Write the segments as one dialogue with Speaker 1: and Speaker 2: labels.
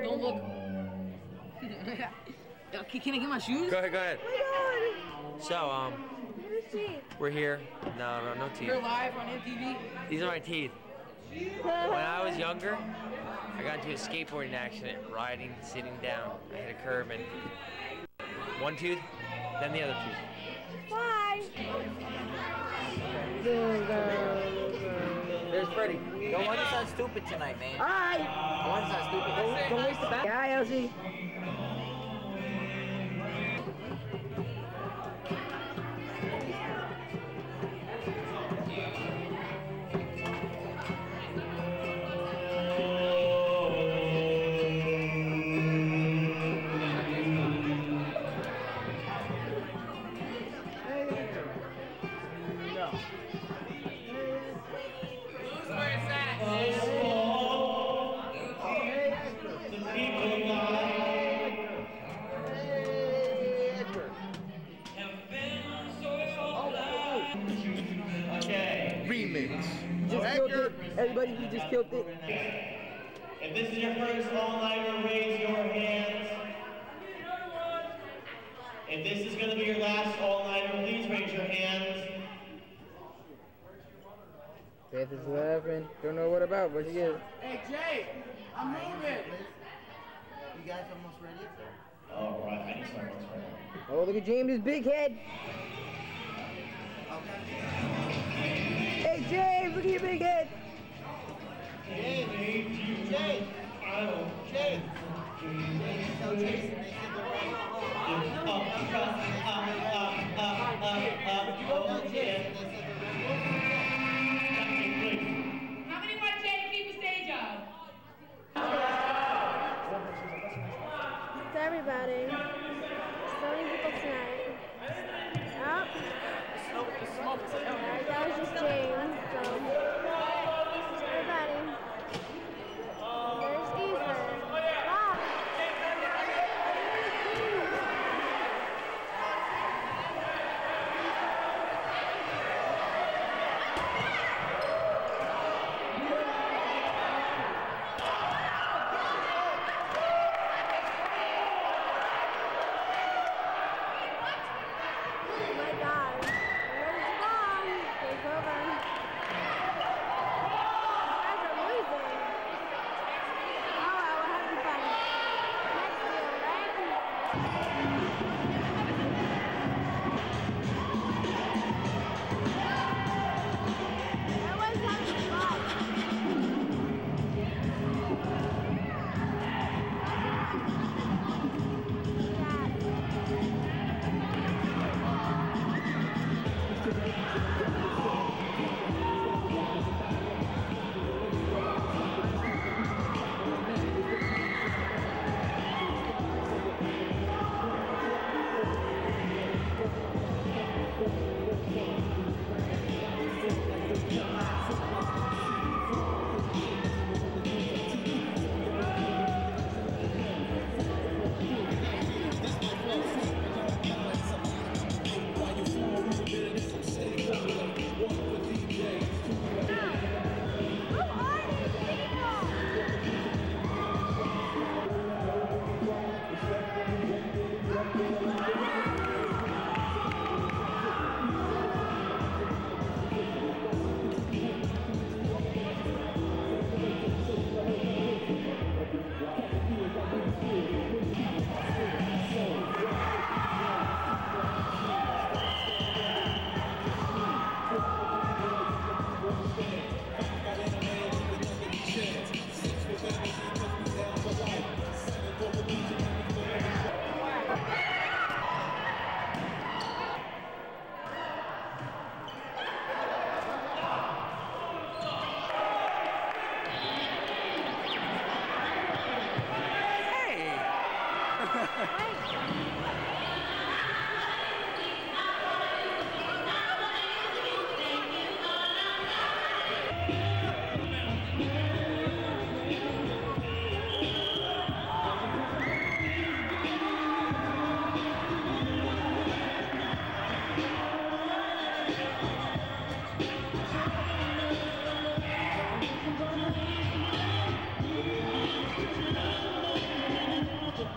Speaker 1: don't look. Can I get my shoes?
Speaker 2: Go ahead.
Speaker 3: Oh my God.
Speaker 2: So,
Speaker 3: Your teeth.
Speaker 2: we're here. No teeth.
Speaker 1: You're live on MTV.
Speaker 2: These are my teeth. When I was younger, I got into a skateboarding accident, riding, sitting down. I hit a curb and one tooth, then the other tooth.
Speaker 3: Why?
Speaker 4: There's Freddie. Don't want to sound stupid tonight, man.
Speaker 3: Alright.
Speaker 4: Don't want to sound stupid.
Speaker 3: Don't waste the back. Yeah, Elsie. Just killed it. Everybody, he just killed it.
Speaker 5: If this is your first all-nighter, raise your hands. If this is going to be your last all-nighter, please raise your hands.
Speaker 3: Death is laughing. Don't know what about, but he is.
Speaker 1: Hey Jay, I'm moving.
Speaker 4: You guys almost ready?
Speaker 5: All right, I need some more right now.
Speaker 3: Oh, look at James' big head. Hey James, look at your big head.
Speaker 6: How many want Jay to keep the stage up?
Speaker 7: It's everybody. So many people tonight. Oh. That was just James. So. Everybody. There's Ethan. Wow. Oh my God. It's long. It's over. These guys are losing. Oh well, we're having fun. Next deal, right? Everyone's having fun.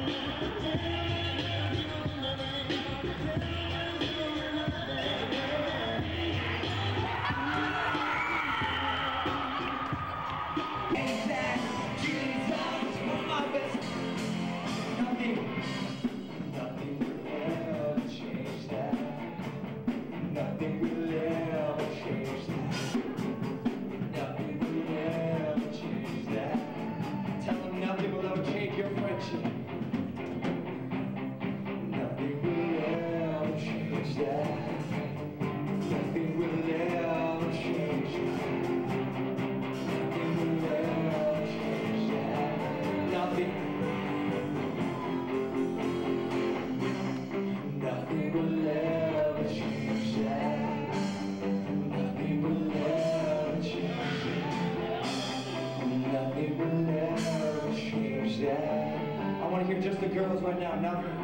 Speaker 8: I want to hear just the girls right now. Nothing.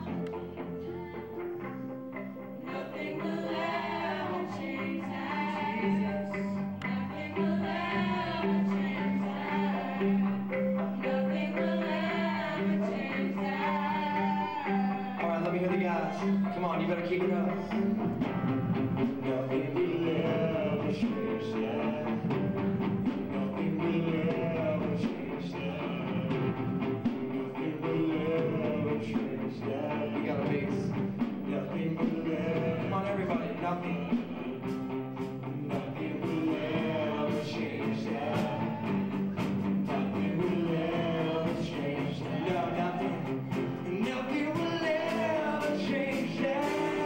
Speaker 6: Nothing will ever change that. Nothing will ever change that. Nothing will ever change that.
Speaker 8: All right, let me hear the guys. Come on, you better keep it up. Nothing will ever change that. Nothing will ever change that. Nothing will ever change that. We got a bass. Nothing will ever. Come on, everybody. Nothing. Nothing will ever change that. Nothing will ever change that. No, nothing. Nothing will ever change that.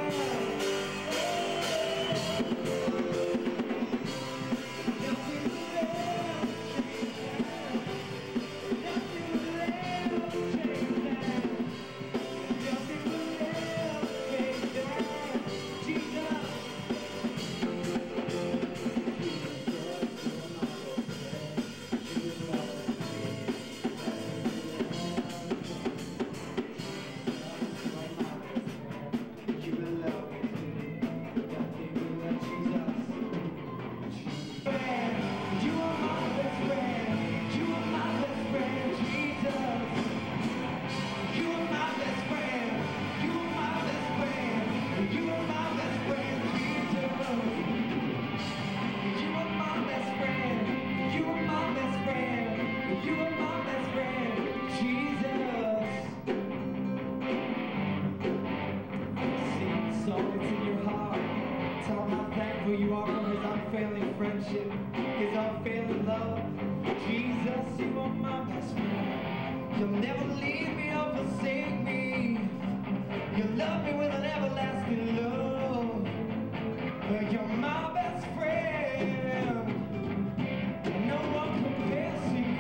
Speaker 8: You are for his unfailing friendship, his unfailing love. Jesus, you are my best friend. You'll never leave me or forsake me. You love me with an everlasting love. You're my best friend. No one compares to you.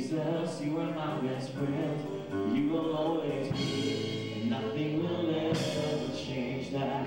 Speaker 5: Jesus, you are my best friend. You will always be. Nothing will ever change that.